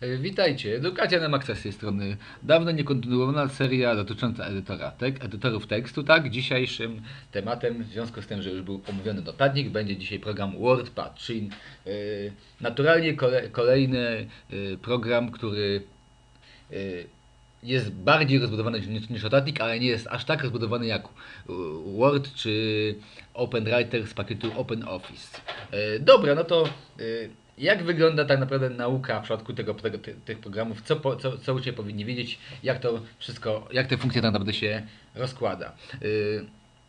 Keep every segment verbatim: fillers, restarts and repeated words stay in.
E, Witajcie, Edukacja na Maxa z tej strony. Dawno niekontynuowana seria dotycząca edytora tek, edytorów tekstu, tak? Dzisiejszym tematem, w związku z tym, że już był omówiony notatnik, będzie dzisiaj program WordPad, czyli e, naturalnie kole, kolejny e, program, który e, jest bardziej rozbudowany niż, niż notatnik, ale nie jest aż tak rozbudowany jak e, Word czy OpenWriter z pakietu OpenOffice. E, Dobra, no to e, jak wygląda tak naprawdę nauka w przypadku tego, tego, ty, tych programów? Co, po, co, co uczniowie powinni wiedzieć? Jak to wszystko, jak te funkcje tak naprawdę się rozkłada? Yy,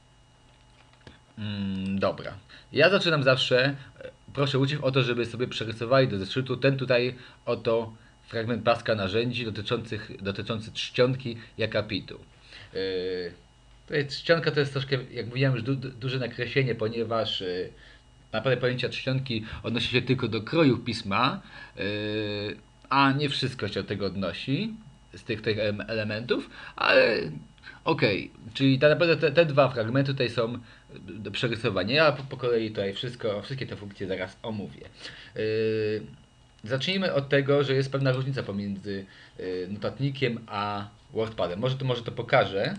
mm, dobra. Ja zaczynam zawsze. e, Proszę uczniów o to, żeby sobie przerysowali do zeszytu ten tutaj oto fragment paska narzędzi dotyczących, dotyczący czcionki i akapitu. Yy, to jest, czcionka to jest troszkę, jak mówiłem, już du, du, duże nakreślenie, ponieważ yy, naprawdę pojęcia czcionki odnosi się tylko do krojów pisma, yy, a nie wszystko się od tego odnosi z tych, tych em- elementów, ale okej, czyli tak naprawdę te, te dwa fragmenty tutaj są do przerysowania. Ja po, po kolei tutaj wszystko, wszystkie te funkcje zaraz omówię. Yy, zacznijmy od tego, że jest pewna różnica pomiędzy yy, notatnikiem a WordPadem. Może to, może to pokażę.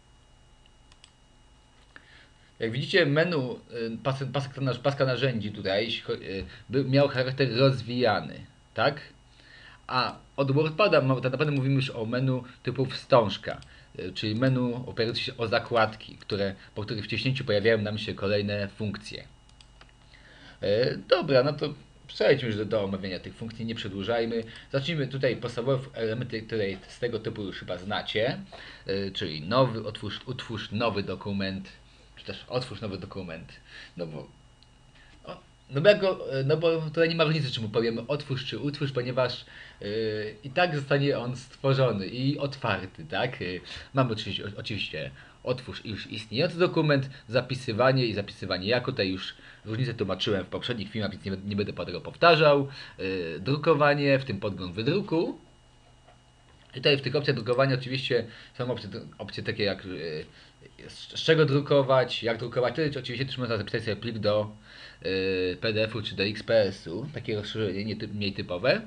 Jak widzicie, menu y, pas, paska, nasz- paska narzędzi tutaj jeśli cho- y, by, miał charakter rozwijany, tak? A od WordPada mo- tak naprawdę mówimy już o menu typu wstążka, y, czyli menu opierające się o zakładki, które, po których wciśnięciu pojawiają nam się kolejne funkcje. Y, Dobra, no to przejdźmy już do, do omawiania tych funkcji, nie przedłużajmy. Zacznijmy tutaj podstawowe elementy, które z tego typu już chyba znacie, y, czyli nowy, otwórz, utwórz nowy dokument, czy też otwórz nowy dokument. No bo, o, no bo, jak go, no bo tutaj nie ma różnicy, czy mu powiemy otwórz czy utwórz, ponieważ yy, i tak zostanie on stworzony i otwarty, tak? Yy, mamy oczywiście, oczywiście otwórz już istniejący dokument, zapisywanie i zapisywanie jako. Tutaj już różnicę tłumaczyłem w poprzednich filmach, więc nie, nie będę po tego powtarzał. Yy, drukowanie, w tym podgląd wydruku. I tutaj w tych opcjach drukowania oczywiście są opcje, opcje takie jak y, z, z czego drukować, jak drukować. Tutaj oczywiście też można zapisać sobie plik do y, P D F-u czy do X P S-u, takie rozszerzenie nie, typ- mniej typowe.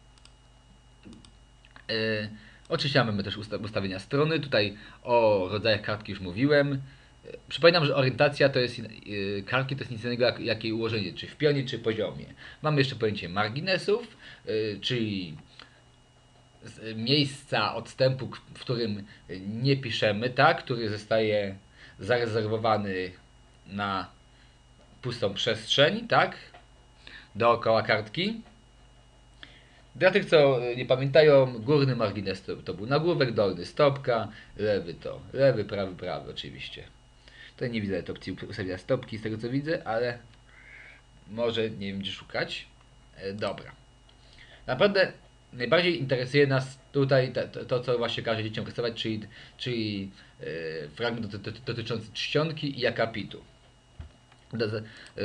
Y, oczywiście mamy też usta ustawienia strony. Tutaj o rodzajach kartki już mówiłem. Y, Przypominam, że orientacja to jest y, kartki to jest nic innego jak, jak jej ułożenie, czy w pionie, czy poziomie. Mamy jeszcze pojęcie marginesów, y, czyli z- miejsca odstępu, k- w którym nie piszemy, tak, który zostaje zarezerwowany na pustą przestrzeń, tak, dookoła kartki. Dla tych, co nie pamiętają, górny margines to, to był nagłówek, dolny stopka, lewy to lewy, prawy, prawy oczywiście. Tutaj nie widzę opcji ustawienia stopki z tego co widzę, ale może nie wiem gdzie szukać. E, Dobra. Naprawdę najbardziej interesuje nas tutaj to, to, to co właśnie każe dzieciom rysować, czyli, czyli e, fragment doty, doty, dotyczący czcionki i akapitu. Do, e,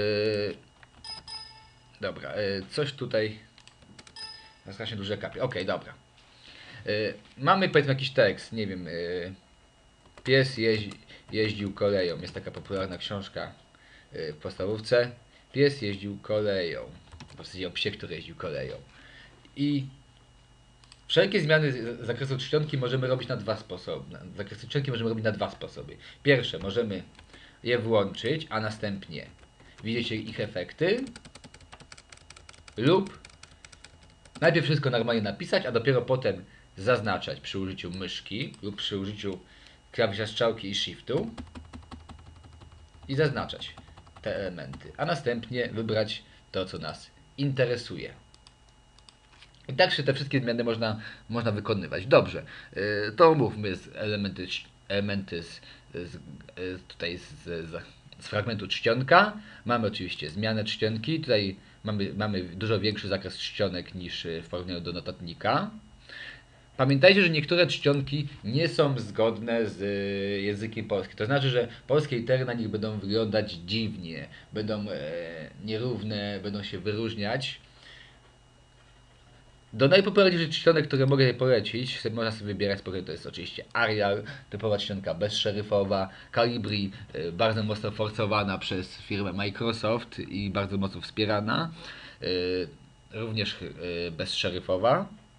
dobra, e, coś tutaj. Strasznie duży akapit. Okej, dobra. E, mamy powiedzmy jakiś tekst, nie wiem. E, pies jeździ, jeździł koleją. Jest taka popularna książka e, w podstawówce. Pies jeździł koleją. W zasadzie o psie, który jeździł koleją. I wszelkie zmiany z zakresu czcionki możemy robić na dwa sposoby. Na- Zakresu czcionki możemy robić na dwa sposoby. Pierwsze, możemy je włączyć, a następnie widzieć ich efekty. Lub najpierw wszystko normalnie napisać, a dopiero potem zaznaczać przy użyciu myszki lub przy użyciu klawisza strzałki i shiftu i zaznaczać te elementy, a następnie wybrać to, co nas interesuje. I tak się te wszystkie zmiany można, można wykonywać. Dobrze, yy, to omówmy z elementy, elementy z, z, z, tutaj z, z, z fragmentu czcionka. Mamy oczywiście zmianę czcionki. Tutaj mamy, mamy dużo większy zakres czcionek niż w porównaniu do notatnika. Pamiętajcie, że niektóre czcionki nie są zgodne z y, językiem polskim. To znaczy, że polskie litery na nich będą wyglądać dziwnie, będą e, nierówne, będą się wyróżniać. Do najpopularniejszych czcionek, które mogę polecić, sobie można sobie wybierać, spokojnie, to jest oczywiście Arial, typowa czcionka bezszeryfowa, Calibri, y, bardzo mocno forsowana przez firmę Microsoft i bardzo mocno wspierana, y, również y, bezszeryfowa.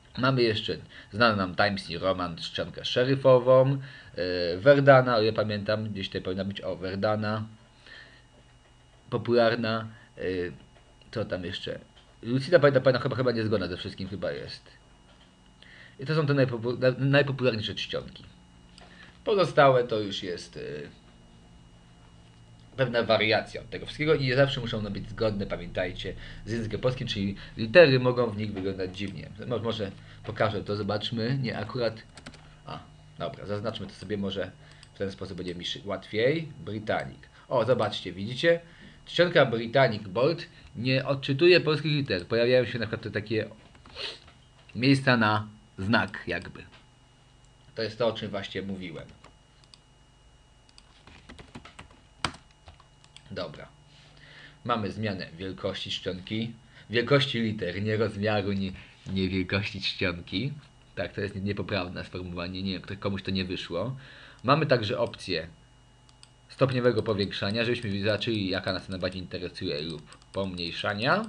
Mamy jeszcze znany nam Times New Roman, czcionkę szeryfową, yy, Verdana, o ja pamiętam, gdzieś tutaj powinna być, o Verdana, popularna, yy, co tam jeszcze, Lucida pamiętam, pamiętam chyba, chyba niezgodna ze wszystkim chyba jest. I to są te najpopu najpopularniejsze czcionki. Pozostałe to już jest yy, pewna wariacja od tego wszystkiego i nie zawsze muszą one być zgodne, pamiętajcie, z językiem polskim, czyli litery mogą w nich wyglądać dziwnie. Może pokażę to, zobaczmy, nie akurat, a dobra, zaznaczmy to sobie, może w ten sposób będzie mi łatwiej. Britannic. O, zobaczcie, widzicie? Czcionka Britannic Bold nie odczytuje polskich liter. Pojawiają się na przykład takie miejsca na znak jakby. To jest to, o czym właśnie mówiłem. Dobra. Mamy zmianę wielkości czcionki. Wielkości liter, nie rozmiaru, nie, nie wielkości czcionki. Tak, to jest niepoprawne sformułowanie, nie wiem, komuś to nie wyszło. Mamy także opcję stopniowego powiększania, żebyśmy zobaczyli, jaka nas najbardziej interesuje, lub pomniejszania.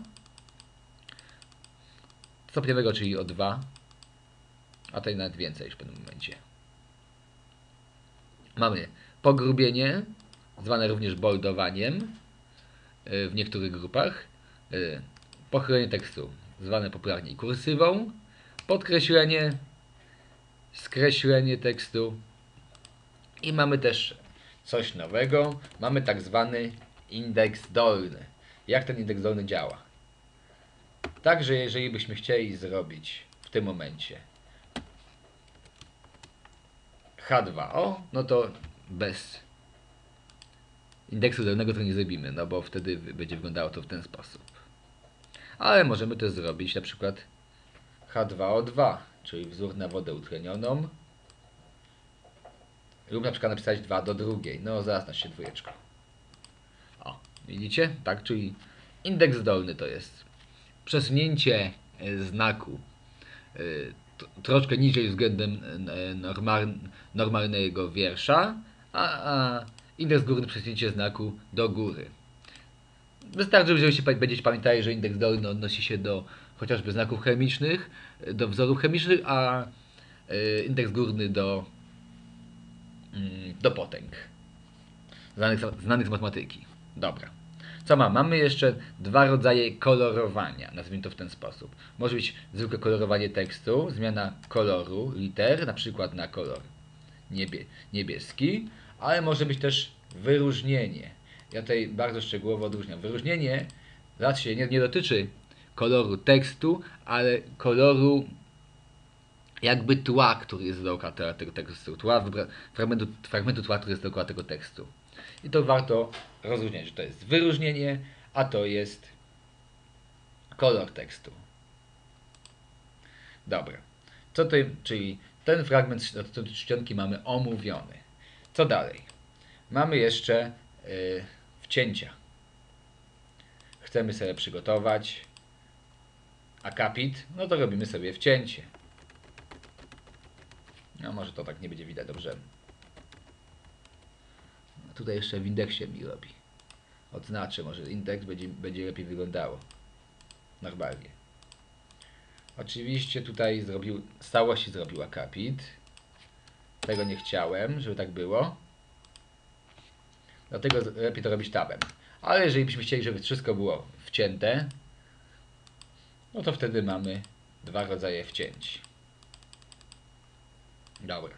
Stopniowego, czyli o dwa, a tutaj nawet więcej już w pewnym momencie. Mamy pogrubienie, zwane również boldowaniem w niektórych grupach. Pochylenie tekstu, zwane popularnie kursywą. Podkreślenie, skreślenie tekstu. I mamy też coś nowego. Mamy tak zwany indeks dolny. Jak ten indeks dolny działa? Także jeżeli byśmy chcieli zrobić w tym momencie H dwa O, no to bez indeksu dolnego to nie zrobimy, no bo wtedy będzie wyglądało to w ten sposób. Ale możemy też zrobić na przykład H dwa O dwa, czyli wzór na wodę utlenioną. Lub na przykład napisać dwa do drugiej. No zaznacz się dwójeczką. O, widzicie? Tak, czyli indeks dolny to jest przesunięcie znaku troszkę niżej względem normal, normalnego wiersza, a, a indeks górny przesunięcie znaku do góry. Wystarczy, żebyście będziecie pamiętali, że indeks dolny odnosi się do chociażby znaków chemicznych, do wzorów chemicznych, a indeks górny do, do potęg znanych, znanych z matematyki. Dobra. Co mamy? Mamy jeszcze dwa rodzaje kolorowania, nazwijmy to w ten sposób. Może być zwykłe kolorowanie tekstu, zmiana koloru liter, na przykład na kolor niebie, niebieski, ale może być też wyróżnienie. Ja tutaj bardzo szczegółowo odróżniam. Wyróżnienie raczej nie, nie dotyczy koloru tekstu, ale koloru jakby tła, który jest dookoła tego tekstu, tła, fragmentu, fragmentu tła, który jest dookoła tego tekstu. I to warto rozróżniać, że to jest wyróżnienie, a to jest kolor tekstu. Dobra. Co to, czyli ten fragment czcionki mamy omówiony. Co dalej? Mamy jeszcze yy, wcięcia. Chcemy sobie przygotować akapit, no to robimy sobie wcięcie. No może to tak nie będzie widać dobrze. Tutaj jeszcze w indeksie mi robi. Odznaczę, może indeks będzie, będzie lepiej wyglądało. Normalnie. Oczywiście tutaj zrobił, z całości zrobił akapit. Tego nie chciałem, żeby tak było. Dlatego lepiej to robić tabem. Ale jeżeli byśmy chcieli, żeby wszystko było wcięte, no to wtedy mamy dwa rodzaje wcięć. Dobra.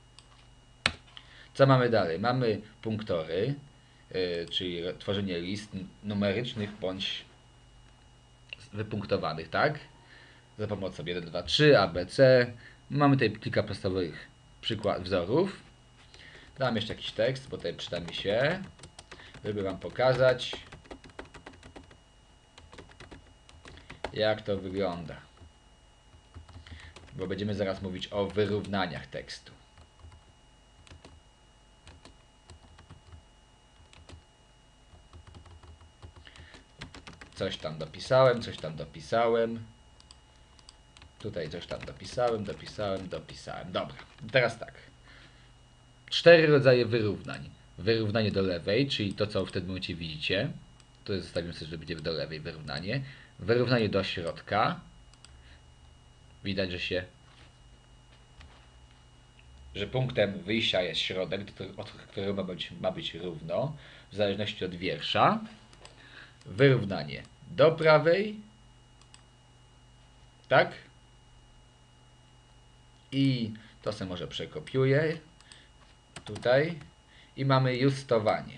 Co mamy dalej? Mamy punktory, yy, czyli tworzenie list numerycznych bądź wypunktowanych, tak? Za pomocą jeden, dwa, trzy, A, B, C. Mamy tutaj kilka podstawowych przykład wzorów. Dam jeszcze jakiś tekst, bo tutaj przyda mi się, żeby Wam pokazać, jak to wygląda. Bo będziemy zaraz mówić o wyrównaniach tekstu. Coś tam dopisałem, coś tam dopisałem. Tutaj coś tam dopisałem, dopisałem, dopisałem. Dobra, teraz tak. Cztery rodzaje wyrównań. Wyrównanie do lewej, czyli to, co w tym momencie widzicie. To zostawimy sobie, że będzie do lewej wyrównanie. Wyrównanie do środka. Wyrównanie do prawej. Wyrównanie do lewej. Czyli to, co w tym momencie widzicie. To zostawimy sobie, że będzie w lewej wyrównanie. Wyrównanie do środka. Wyrównanie do lewej. Wyrównanie do środka. Wyrównanie do lewej. Wyrównanie do środka. Wyrównanie do środka. Wyrównanie do środka. Widać, że się że punktem wyjścia jest środek, od którego ma być, ma być równo, w zależności od wiersza. Wyrównanie do prawej, tak? I to sobie może przekopiuję tutaj i mamy justowanie,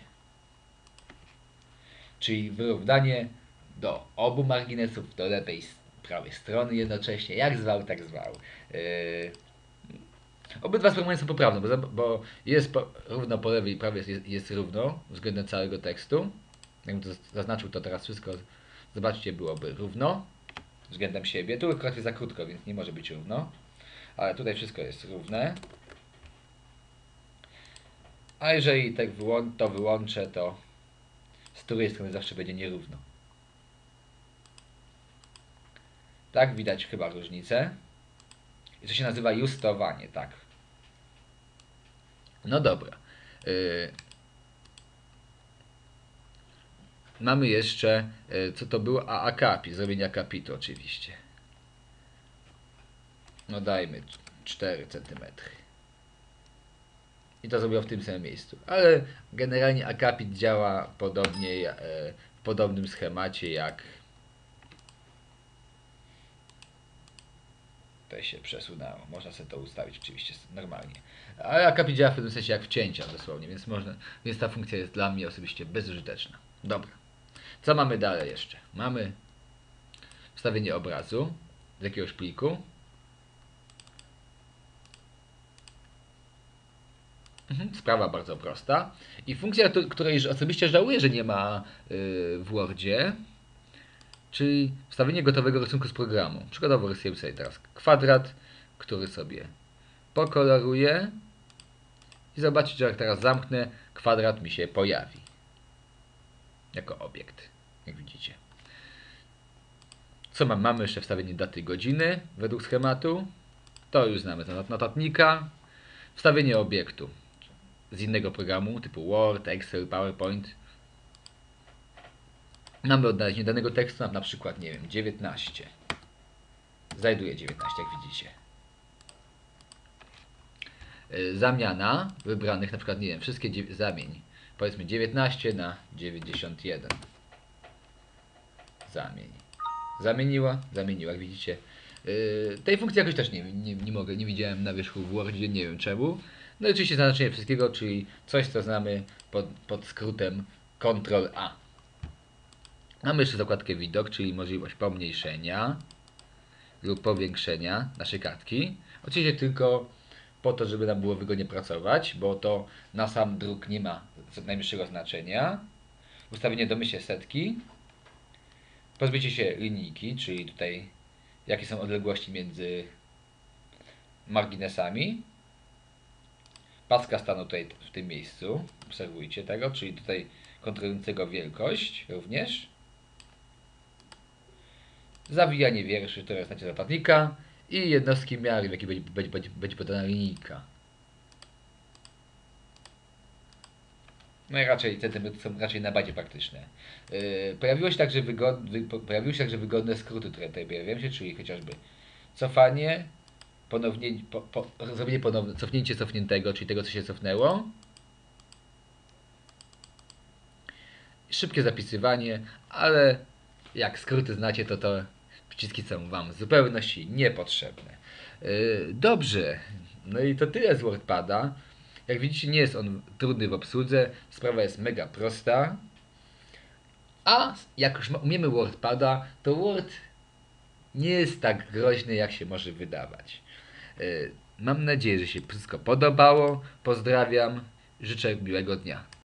czyli wyrównanie do obu marginesów, do lewej i prawej strony jednocześnie, jak zwał, tak zwał. Yy, Obydwa sformułowania są poprawne, bo, bo jest po, równo po lewej i prawej jest, jest równo względem całego tekstu. Jakbym to zaznaczył, to teraz wszystko, zobaczcie, byłoby równo względem siebie. Tu akurat jest za krótko, więc nie może być równo. Ale tutaj wszystko jest równe. A jeżeli tak wyłą to wyłączę, to z której strony zawsze będzie nierówno. Tak, widać chyba różnicę. I to się nazywa justowanie, tak. No dobra. Yy, mamy jeszcze, yy, co to było? A akapi, zrobienie akapitu oczywiście. No dajmy cztery centymetry. I to zrobiło w tym samym miejscu. Ale generalnie akapit działa podobnie, yy, w podobnym schemacie jak... To się przesunęło. Można sobie to ustawić oczywiście normalnie. Ale akapit działa w pewnym sensie jak wcięcia dosłownie, więc, można, więc ta funkcja jest dla mnie osobiście bezużyteczna. Dobra. Co mamy dalej jeszcze? Mamy wstawienie obrazu z jakiegoś pliku. Mhm, sprawa bardzo prosta. I funkcja, której osobiście żałuję, że nie ma yy, w Wordzie, czyli wstawienie gotowego rysunku z programu. Przykładowo rysujemy sobie teraz kwadrat, który sobie pokoloruję i zobaczcie, że jak teraz zamknę, kwadrat mi się pojawi jako obiekt, jak widzicie. Co mam? Mamy jeszcze wstawienie daty godziny według schematu. To już znamy z notatnika. Wstawienie obiektu z innego programu typu Word, Excel, PowerPoint. Mamy odnalezienie danego tekstu, na przykład, nie wiem, dziewiętnaście. Znajduję dziewiętnaście, jak widzicie. Zamiana wybranych, na przykład, nie wiem, wszystkie zamień. Powiedzmy dziewiętnaście na dziewięćdziesiąt jeden. Zamień. Zamieniła, zamieniła, jak widzicie. Yy, tej funkcji jakoś też nie, nie, nie mogę, nie widziałem na wierzchu w Wordzie, nie wiem czemu. No i oczywiście zaznaczenie wszystkiego, czyli coś, co znamy pod, pod skrótem kontrol A. Mamy jeszcze zakładkę widok, czyli możliwość pomniejszenia lub powiększenia naszej kartki. Oczywiście tylko po to, żeby nam było wygodnie pracować, bo to na sam druk nie ma najmniejszego znaczenia. Ustawienie domyślnie setki. Pozbycie się linijki, czyli tutaj jakie są odległości między marginesami. Paska stanu tutaj w tym miejscu. Obserwujcie tego, czyli tutaj kontrolującego wielkość również. Zawijanie wierszy, które znacie zakładnika i jednostki miary, w jakiej będzie, będzie, będzie, będzie podana linijka. No i raczej centymetry są raczej najbardziej praktyczne. Yy, pojawiło się także wygodne, pojawiły się także wygodne skróty, które tutaj pojawiają się, czyli chociażby cofanie, ponownie, po, po, zrobienie ponowne, cofnięcie cofniętego, czyli tego, co się cofnęło. Szybkie zapisywanie, ale jak skróty znacie, to to przyciski są Wam w zupełności niepotrzebne. Yy, dobrze, no i to tyle z WordPada. Jak widzicie, nie jest on trudny w obsłudze, sprawa jest mega prosta. A jak już umiemy WordPada, to Word nie jest tak groźny, jak się może wydawać. Yy, mam nadzieję, że się wszystko podobało. Pozdrawiam, życzę miłego dnia.